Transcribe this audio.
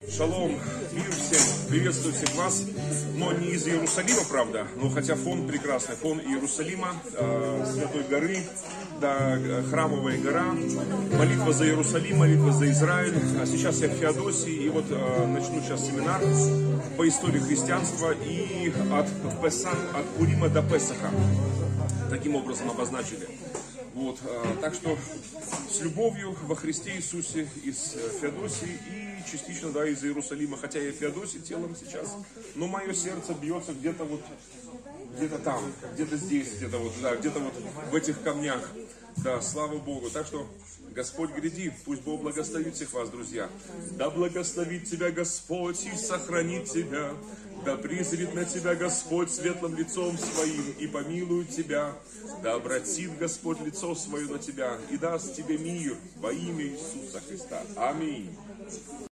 Шалом, мир всем, приветствую всех вас, но не из Иерусалима, правда, но хотя фон прекрасный, фон Иерусалима, Святой горы, да, Храмовая гора, молитва за Иерусалим, молитва за Израиль. А сейчас я в Феодосии, и вот начну сейчас семинар по истории христианства и от Пурима до Песаха, таким образом обозначили. Вот, так что с любовью во Христе Иисусе из Феодосии и частично, да, из Иерусалима, хотя я в Феодосии телом сейчас, но мое сердце бьется где-то вот, где-то там, где-то здесь, где-то вот, да, где-то вот в этих камнях, да, слава Богу. Так что Господь гряди, пусть Бог благословит всех вас, друзья. Да благословит тебя Господь и сохранит тебя. Да призрит на тебя Господь светлым лицом своим и помилует тебя. Да обратит Господь лицо свое на тебя и даст тебе мир во имя Иисуса Христа. Аминь.